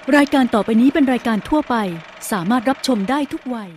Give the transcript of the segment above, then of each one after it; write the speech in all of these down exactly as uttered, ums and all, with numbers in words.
รายการต่อไปนี้เป็นรายการทั่วไปสามารถรับชมได้ทุกวัย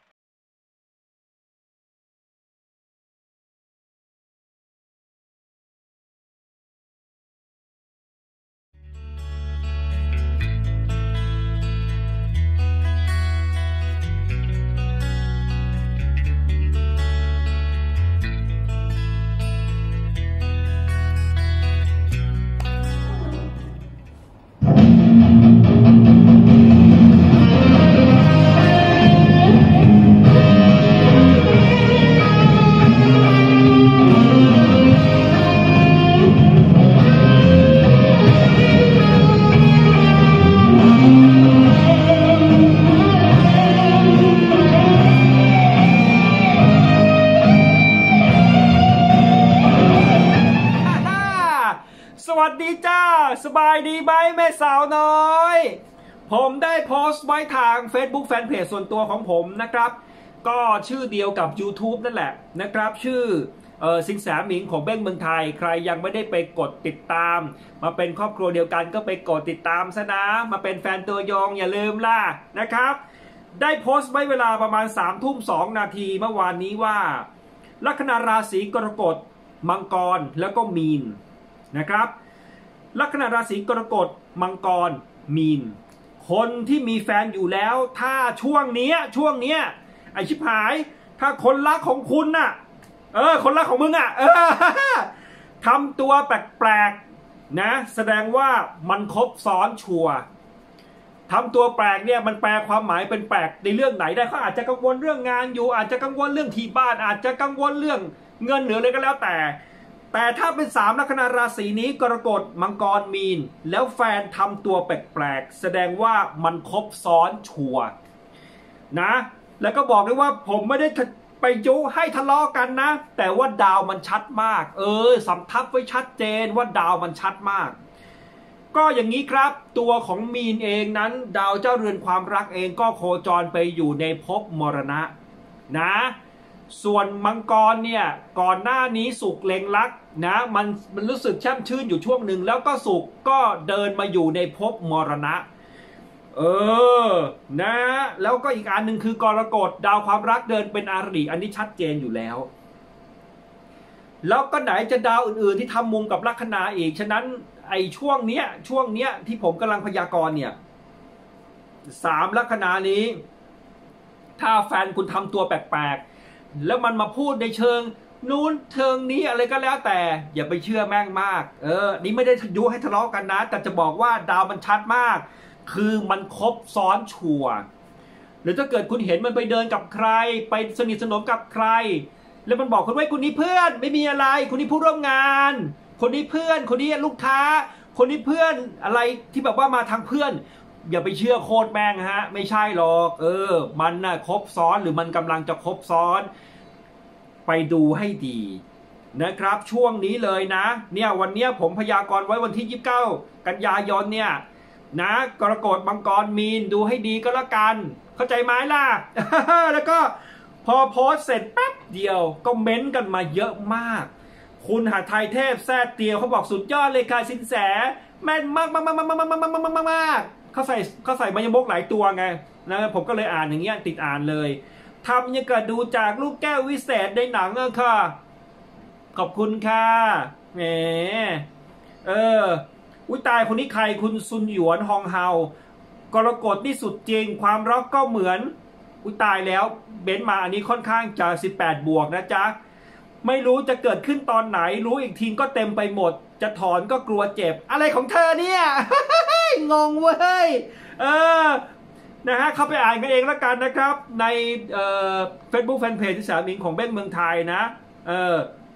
สวัสดีจ้าสบายดีไหมแม่สาวน้อยผมได้โพสต์ไว้ทาง Facebook Fanpage ส่วนตัวของผมนะครับก็ชื่อเดียวกับ YouTube นั่นแหละนะครับชื่อเออสิงแสหมิงของเบ้งเมืองไทยใครยังไม่ได้ไปกดติดตามมาเป็นครอบครัวเดียวกันก็ไปกดติดตามซะนะมาเป็นแฟนตัวยงอย่าลืมล่ะนะครับได้โพสต์ไว้เวลาประมาณสามทุ่มสองนาทีเมื่อวานนี้ว่าลัคนาราศีกรกฎมังกรแล้วก็มีนนะครับลัคนาราศีกรกฎมังกรมีนคนที่มีแฟนอยู่แล้วถ้าช่วงนี้ช่วงนี้ไอชิบหายถ้าคนรักของคุณน่ะเออคนรักของมึงอ่ะเออทำตัวแปลกๆนะแสดงว่ามันครบซ้อนชัวร์ทำตัวแปลกเนี่ยมันแปลความหมายเป็นแปลกในเรื่องไหนได้เขาอาจจะกังวลเรื่องงานอยู่อาจจะกังวลเรื่องที่บ้านอาจจะกังวลเรื่องเงินหรืออะไรก็แล้วแต่แต่ถ้าเป็นสามลัคนาราศีนี้กรกฎมังกรมีนแล้วแฟนทำตัวแปลกๆแสดงว่ามันครบซ้อนชัวร์นะแล้วก็บอกด้วยว่าผมไม่ได้ไปยุให้ทะเลาะกันนะแต่ว่าดาวมันชัดมากเออสำทับไว้ชัดเจนว่าดาวมันชัดมากก็อย่างนี้ครับตัวของมีนเองนั้นดาวเจ้าเรือนความรักเองก็โคจรไปอยู่ในภพมรณะนะส่วนมังกรเนี่ยก่อนหน้านี้สุกเล็งลักนะมันมันรู้สึกแช่มชื่นอยู่ช่วงหนึ่งแล้วก็สุกก็เดินมาอยู่ในภพมรณะเออนะแล้วก็อีกอันหนึ่งคือกรกฎดาวความรักเดินเป็นอาริอันนี้ชัดเจนอยู่แล้วแล้วก็ไหนจะดาวอื่นๆที่ทำมุมกับลัคนาอีกฉะนั้นไอ้ช่วงเนี้ยช่วงเนี้ยที่ผมกำลังพยากรณ์เนี่ยสามลัคนานี้ถ้าแฟนคุณทำตัวแปลกๆแล้วมันมาพูดในเชิงนู้นเชิงนี้อะไรก็แล้วแต่อย่าไปเชื่อแม่งมากเออนี่ไม่ได้ยุให้ทะเลาะกันนะแต่จะบอกว่าดาวมันชัดมากคือมันครบซ้อนชัวร์หรือถ้าเกิดคุณเห็นมันไปเดินกับใครไปสนิทสนมกับใครแล้วมันบอกคุณไว้คุณนี้เพื่อนไม่มีอะไรคนนี้ผู้ร่วมงานคนนี้เพื่อนคนนี้ลูกค้าคนนี้เพื่อนอะไรที่แบบว่ามาทางเพื่อนอย่าไปเชื่อโคตรแม่งฮะไม่ใช่หรอกเออมันน่ะครบซ้อนหรือมันกำลังจะครบซ้อนไปดูให้ดีนะครับช่วงนี้เลยนะเนี่ยวันนี้ผมพยากรณ์ไว้วันที่ยี่สิบเก้ากันยายนเนี่ยนะกรกฎมังกรมีนดูให้ดีก็แล้วกันเข้าใจไหมล่ะ แล้วก็พอโพสเสร็จแป๊บเดียวก็เม้นกันมาเยอะมากคุณหาไทยเทพแซ่เตียวเขาบอกสุดยอดเลยค่ะสินแสแม่นมากมากมากมากมากมากมากมากมากเขาใส่เขาใส่มายมกหลายตัวไงนะผมก็เลยอ่านอย่างเงี้ยติดอ่านเลยทำยังกระดูจากลูกแก้ววิเศษในหนังอะค่ะขอบคุณค่ะแหมเอออุ้ยตายคนนี้ใครคุณซุนหยวนฮองเฮากรกฎนี่สุดจริงความรักก็เหมือนอุ้ยตายแล้วเบนมาอันนี้ค่อนข้างจะสิบแปดบวกนะจ๊ะไม่รู้จะเกิดขึ้นตอนไหนรู้อีกทีก็เต็มไปหมดจะถอนก็กลัวเจ็บอะไรของเธอเนี่ย งงเว้ยเออนะฮะเข้าไปอ่านกันเองแล้วกันนะครับในเอ่อ Facebook Fanpage ที่สามิงของเบ้งเมืองไทยนะเออ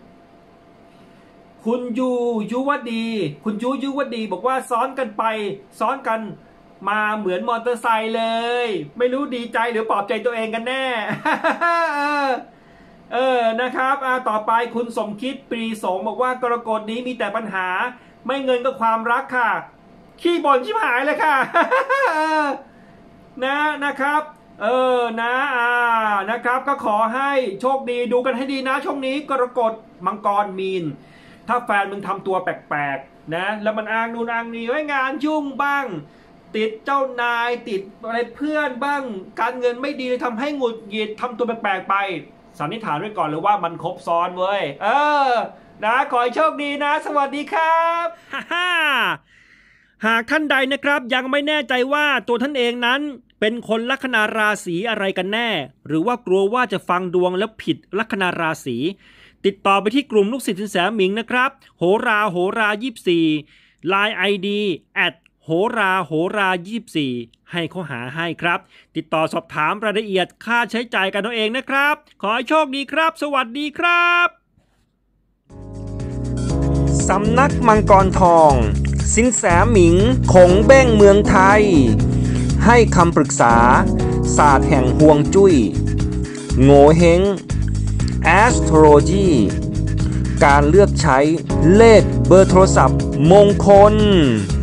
คุณยูยุวดีคุณยูยุวดีบอกว่าซ้อนกันไปซ้อนกันมาเหมือนมอเตอร์ไซค์เลยไม่รู้ดีใจหรือปลอบใจตัวเองกันแน่ เออเออนะครับอ่าต่อไปคุณสมคิดปรีสมบอกว่ากรกฎนี้มีแต่ปัญหาไม่เงินก็ความรักค่ะขี้บ่นชิบหายเลยค่ะ นะนะครับเออนะอ่านะครับก็ขอให้โชคดีดูกันให้ดีนะช่วงนี้กรกฎมังกรมีนถ้าแฟนมึงทำตัวแปลกๆนะแล้วมันอ้างนู่นอ้างนี่ไว้งานยุ่งบ้างติดเจ้านายติดอะไรเพื่อนบ้างการเงินไม่ดีทำให้หงุดหงิดทำตัวแปลกๆไปสันนิษฐานไว้ก่อนเลยว่ามันครบซ้อนเว้ยเออนะขอให้โชคดีนะสวัสดีครับฮ่าฮ่าหากท่านใดนะครับยังไม่แน่ใจว่าตัวท่านเองนั้นเป็นคนลัคนาราศีอะไรกันแน่หรือว่ากลัวว่าจะฟังดวงแล้วผิดลัคนาราศีติดต่อไปที่กลุ่มลูกศิษย์สินแสหมิงนะครับโหราโหรายี่สิบสี่ ไลน์ ไอ ดี แอท โหราโหรายี่สิบสี่ให้เขาหาให้ครับติดต่อสอบถามรายละเอียดค่าใช้จ่ายกันเอาเองนะครับขอให้โชคดีครับสวัสดีครับสำนักมังกรทองสินแสหมิงคงเบ้งเมืองไทยให้คำปรึกษาศาสตร์แห่งฮวงจุ้ยโง่เฮง Astrology การเลือกใช้เลขเบอร์โทรศัพท์มงคล